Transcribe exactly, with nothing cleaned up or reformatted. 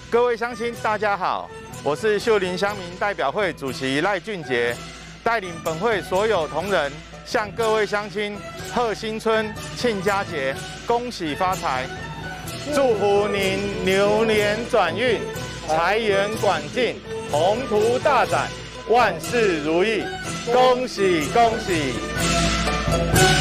各位乡亲，大家好，我是秀林乡民代表会主席赖俊杰，带领本会所有同仁，向各位乡亲贺新春、庆佳节，恭喜发财，祝福您牛年转运，财源广进，宏图大展，万事如意，恭喜恭喜！